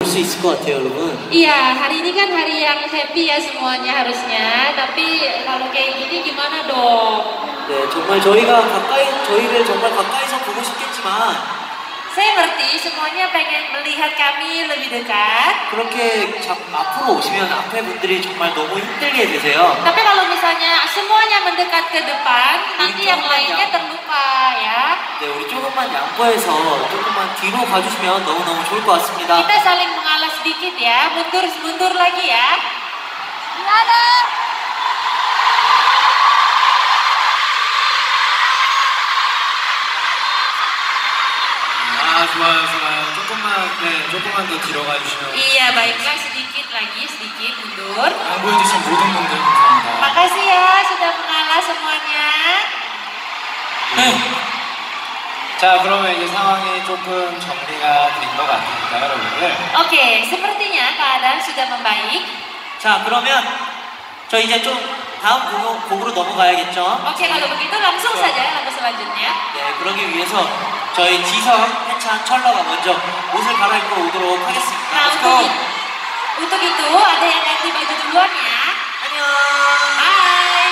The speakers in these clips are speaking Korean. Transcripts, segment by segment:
수 있을 것 같아요, 여러분. Iya, hari ini kan hari yang happy ya semuanya harusnya. Tapi kalau kayak gini gimana dong? 네, 정말 저희를 정말 가까이서 보고 싶겠지만 Saya ngerti semuanya pengen melihat kami lebih dekat. 그렇게 앞으로 오시면 앞에 분들이 정말 너무 힘들게 되세요. Tapi kalau misalnya semuanya mendekat ke depan, nanti yang lainnya terluka ya. 네, 우리 조금만 양보해서 조금만 뒤로 가주시면 너무너무 좋을 것 같습니다. Kita saling mengalah sedikit ya, mundur lagi ya. 좋아요. 조금만 더 뒤로 가주시면. Iya, baiklah sedikit mundur. 양보해주신 모든 분들 감사합니다. Makasih ya sudah mengalah semuanya. 자, 그러면 이제 상황이 조금 정리가 된 것 같으니까 여러분들. Oke, sepertinya keadaan sudah membaik. 자, 그러면 저 이제 좀 다음 곡으로 넘어가야겠죠? Oke, kalau begitu langsung saja lagu selanjutnya. 네, 그러기 위해서 저희 지성, 해찬, 철러가 먼저 옷을 갈아입고 오도록 하겠습니다. Nah, Let's go! untuk itu ada yang ganti baju duluan ya. 안녕! Bye!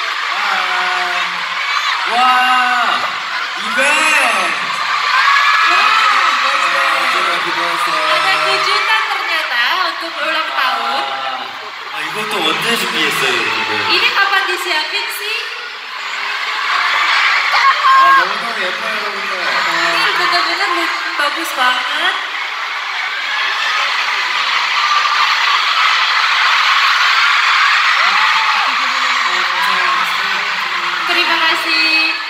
와, 이벤트! Ada kejutan ternyata untuk ulang tahun. 이것도 언제 준비했어요, 여러분들? Ini kapan disiapin sih? 너무너무 예뻐요, 여러분들. Ini bener-bener bagus banget. Terima kasih.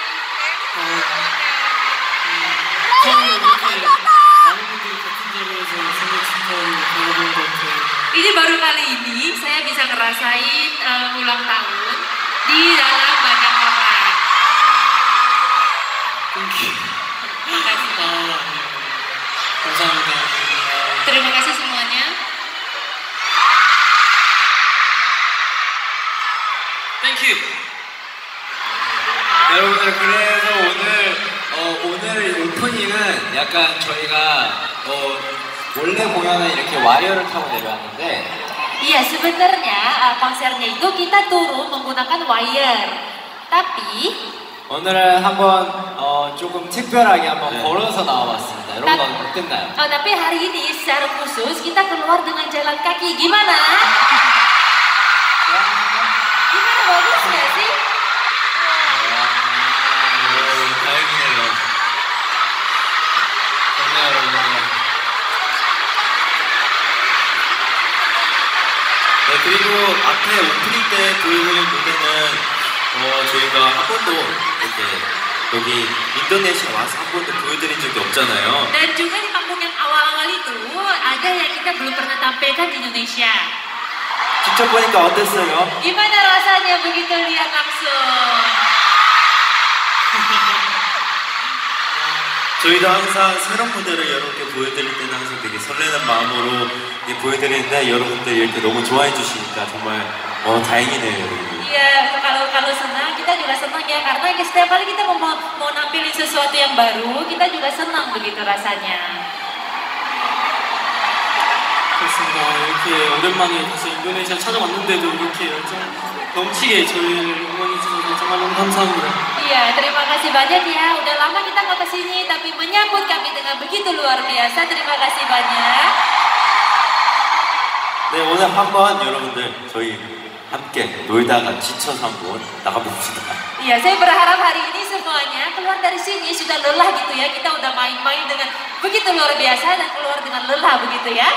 Ini baru kali ini saya bisa ngerasain ulang tahun di dalam banyak orang. Makasih. 감사합니다. Terima kasih semuanya. Thank you. 여러분들, 그래서 오늘 오프닝은 약간 저희가 원래 공연은 이렇게 와이어를 타고 내려왔는데 Iya, sebenarnya konsernya itu kita turun menggunakan wire. Tapi 오늘은 한번 조금 특별하게 한번 걸어서 나와봤습니다. 여러분 어땠나요? tapi hari ini secara khusus kita keluar dengan jalan kaki. Gimana? Gimana, bagus nggak sih? 다행이네요. 좋네요, 여러분. 네, 그리고 앞에 오프닝 때 보여드린 무대는 저희가 한 번도 이렇게 여기 인도네시아 와서 한 번도 보여드린 적이 없잖아요. Dan juga di panggung yang awal-awal itu ada yang kita belum pernah tampilkan di Indonesia. 직접 보니까 어땠어요? Gimana rasanya begitu lihat langsung? 저희도 항상 새로운 무대를 여러분께 보여드릴 때는 항상 되게 설레는 마음으로 보여드리는데 여러분들 이렇게 너무 좋아해 주시니까 정말 다행이네요, 여러분. Iya, kalau senang kita juga senang ya, karena setiap kali kita mau nampilin sesuatu yang baru, kita juga senang begitu rasanya. 그렇습니다. 이렇게 오랜만에 다시 인도네시아 찾아왔는데도 이렇게 열정 넘치게 저희를 응원해주셔서 정말 너무 감사합니다. Iya, terima kasih banyak ya. Udah lama kita nggak kesini, tapi menyambut kami dengan begitu luar biasa. Terima kasih banyak. 네, 오늘 한번 여러분들 저희 함께 놀다가 지쳐서 한번 나가봅시다. Iya, saya berharap hari ini semuanya keluar dari sini sudah lelah gitu ya. Kita udah main-main dengan begitu luar biasa dan keluar dengan lelah begitu ya.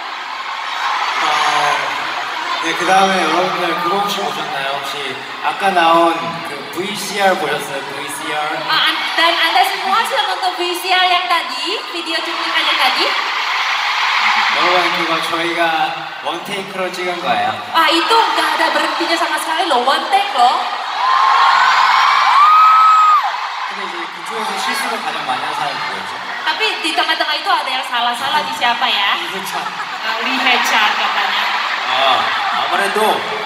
네, 그 다음에 여러분들 그거 혹시 보셨나요? 혹시 아까 나온 그 VCR 보셨어요? VCR? Dan Anda semua sudah nonton VCR yang tadi, video cuplikan yang tadi? 여러분, 그거 저희가 원테이크로 찍은 거예요. Itu nggak ada berhentinya sama sekali loh, one take loh. 근데 이제 그쪽에서 실수를 가장 많이 한 사람이 누구였죠? Tapi di tengah-tengah itu ada yang salah-salah di siapa ya? Lee Hae-chan katanya. 아무래도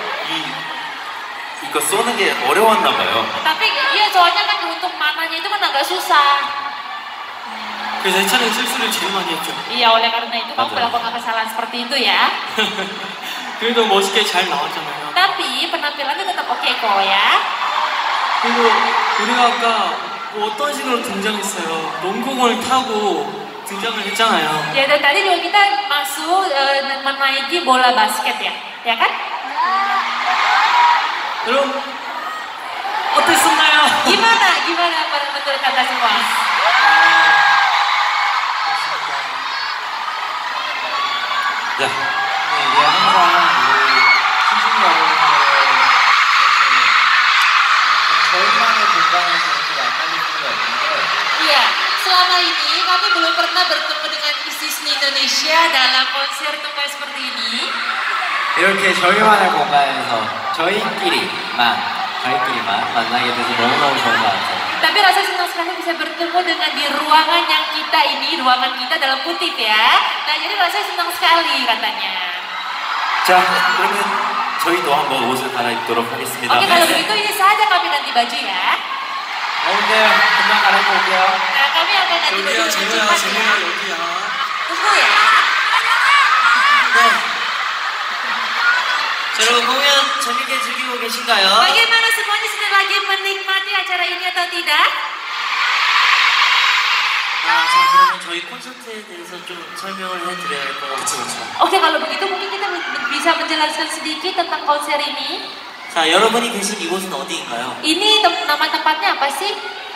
이거 쏘는 게 어려웠나 봐요. Tapi iya soalnya kan untuk mananya itu kan agak susah. 그래서 해찬이는 실수를 제일 많이 했죠. Iya, oleh karena itu kamu Betul. melakukan kesalahan seperti itu ya. 그래도 멋있게 잘 나왔잖아요. Tapi penampilannya tetap oke kok ya. 그리고 우리가 아까 뭐 어떤 식으로 등장했어요. 농구공을 타고 등장을 했잖아요. Ya dan tadi juga kita masuk menaiki bola basket ya kan? 여러분 어땠었나요? Gimana menurut kata semua? 자, 이게 항상 우리 시즌 여러분들의 저희만의 공간에서 이렇게 만나는 수가 있는데 Iya, selama ini kami belum pernah bertemu dengan Disney Indonesia dalam konser tunggal seperti ini. 이렇게 저희만의 공간에서 저희끼리만 만나게 돼서 너무너무 좋은 것 같아요. Tapi rasa senang sekali bisa bertemu dengan di ruangan yang kita ini, ruangan kita dalam kutip ya. Nah jadi rasanya senang sekali katanya. 자, 그러면 저희도 한번 옷을 갈아입도록 하겠습니다. Oke kalau begitu ini saja kami ganti baju ya. 여러분들 금방 갈아입고 올게요. Nah kami akan ganti baju dengan cepat ya. 여기야. Tunggu ya. 여러분 공연 재밌게 즐기고 계신가요? Bagaimana semuanya sudah lagi menikmati acara ini atau tidak? 자 그러면 저희 콘서트에 대해서 좀 설명을 해드려야 할 것 같아요. Oke kalau begitu mungkin kita bisa menjelaskan sedikit tentang konser ini. 자 여러분이 계신 이곳은 어디인가요? Ini nama tempatnya apa sih?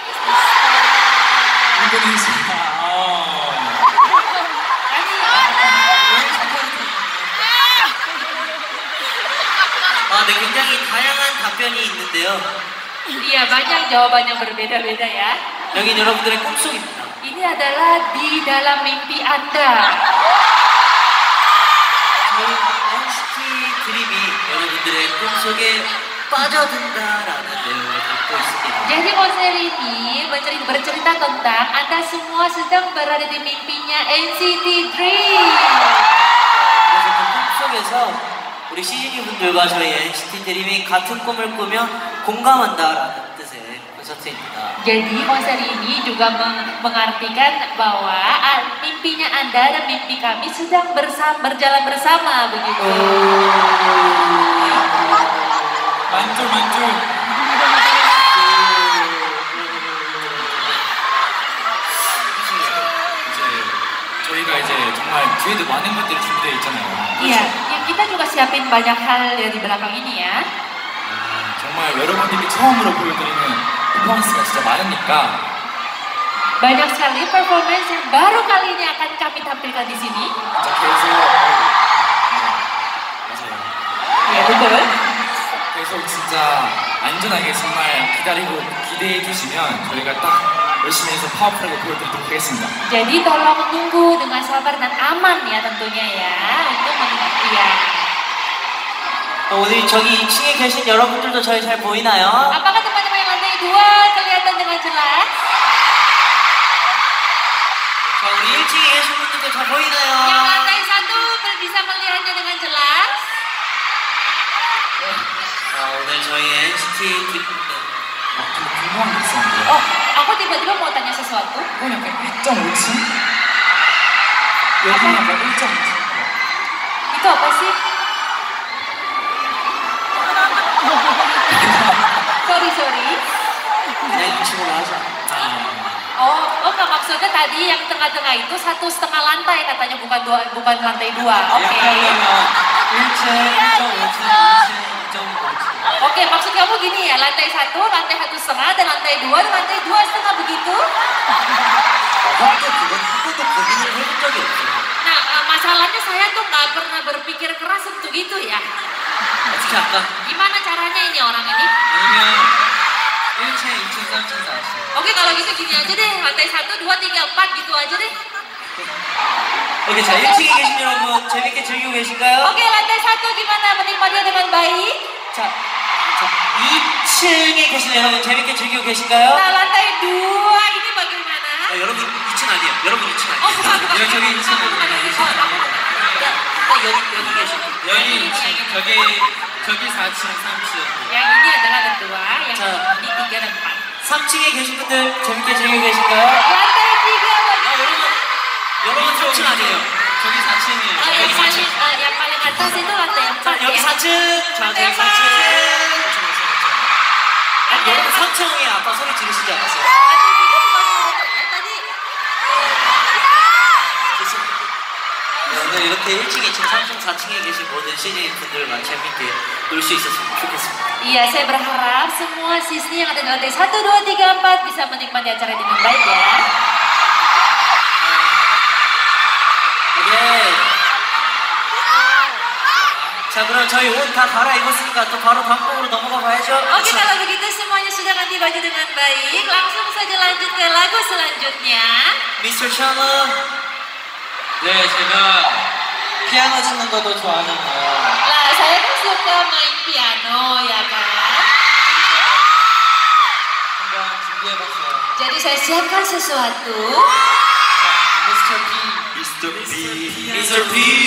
네, 굉장히 다양한 답변이 있는데요. Iya banyak jawaban yang berbeda-beda ya. 여긴 여러분들의 꿈속입니다. Ini adalah di dalam mimpi Anda. 저희 NCT 드림이 여러분들의 꿈속에 빠져든다라는 내용을 담고 있습니다. Jadi konser ini bercerita tentang Anda semua sedang berada di mimpinya NCT Dream. 그래서 그 꿈속에서 우리 시즈니 분들과 저희 NCT 드림이 같은 꿈을 꾸며 공감한다라는 뜻의 콘서트입니다. Jadi konser ini juga mengartikan bahwa mimpinya Anda dan mimpi kami sedang berjalan bersama begitu. 만tur. 저희가 이제 정말 뒤에도 많은 것들이 준비되어 있잖아요. Iya, ya kita juga siapin banyak hal di belakang ini ya. 정말 여러분들이 처음으로 보여드리는 퍼포먼스가 진짜 많으니까 Banyak sekali performance yang baru kali ini akan kami tampilkan di sini. 그래서 맞아요. Ya betul. 그래서 진짜 안전하게 정말 기대해 주시면 저희가 딱 열심히 해서 파워풀하게 보여드리도록 하겠습니다. Jadi tolong tunggu dengan sabar dan aman ya tentunya ya untuk ya. 오늘 저기 2층에 계신 여러분들도 저희 잘 보이나요? Apakah teman-teman yang lantai 2 kelihatan dengan jelas? 자, 우리 1층에 계신 분들도 잘 Yang 보이나요? lantai 1 bisa melihatnya dengan jelas? 자, 오늘 저희 NCT 드림 궁금한 게 있었는데 Oh, aku tiba-tiba mau tanya sesuatu. 이건 약간 1.5층? 여기는 약간 1.5층 Itu apa sih? Sorry. 그냥 2층으로 하자. Oh nggak maksudnya tadi yang tengah-tengah itu 1,5 lantai katanya bukan lantai 2. Oke. 1층, 1.5층, 2층, 2.5층. Oke, maksud kamu gini ya, lantai 1, lantai 1,5, dan lantai 2, dan lantai 2,5 begitu? 형도 그건 한 번도 고민을 해본 적이 없어요. Nah, masalahnya saya tuh nggak pernah berpikir keras untuk itu ya. 어떻게 할까? Gimana caranya ini orang ini? 아니면 1층, 2층, 3층, 4층. Oke, kalau gitu gini aja deh, lantai 1, 2, 3, 4 gitu aja deh. 오케이, 자 1층에 계신 여러분 재밌게 즐기고 계신가요? Oke, lantai 1 gimana menikmatinya dengan baik? 자 2층에 계신 여러분 재밌게 즐기고 계신가요? Nah, lantai 2 ini bagaimana? 여러분 2층 아니에요. 여러분 2층 Oh, bukan. 저기 2층 Bukan ini. Oh, aku. 여기 계신 분. 여기 2층, 저기 4층, 3층. Yang ini adalah kedua, yang Ca- ini 3 dan 4. 3층에 계신 분들 재밌게 즐기고 계신가요? Lantai 3 bagaimana? 여러분 여러분 3층 아니에요? 저기 4층이에요. Oh, yang paling yang paling atas itu lantai 자, 4 여기 ya. 4층. 자, 저기 4층. 아니, 여러분 3층에 아까 소리 지르시지 않았어요? Lantai 3 bukan ya tadi. 네, 오늘 이렇게 1층, 2층, 3층, 4층에 계신 모든 시즌 분들과 재밌게 놀 수 있었으면 좋겠습니다. Iya, saya berharap semua sisni yang ada di lantai 1, 2, 3, 4 bisa menikmati acara dengan baik ya. 네. 자, 그럼 저희 옷 다 갈아입었으니까 또 바로 방법으로 넘어가 봐야죠. Oke, kalau begitu semuanya sudah ganti baju dengan baik, langsung saja lanjut ke lagu selanjutnya. 미스터 샬러. 네, 제가 피아노 치는 것도 좋아하잖아요. Lah, saya kan suka main piano ya kan. 한번 준비해봤어요. Jadi saya siapkan sesuatu. 미스터 P. 미스터 B. 미스터 비.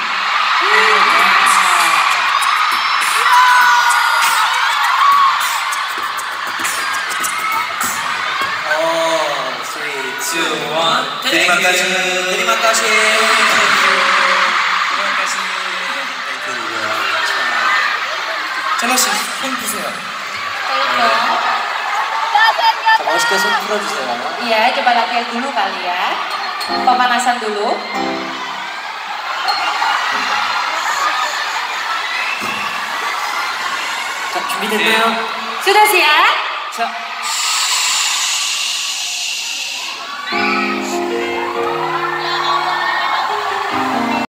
Terima kasih. Terima kasih. 찬호 씨, 손 푸세요. Tolong dong. 자, 멋있게 손 풀어주세요. Iya, coba latihan dulu kali ya. Pemanasan dulu. 자, 준비됐나요? Sudah siap? 자,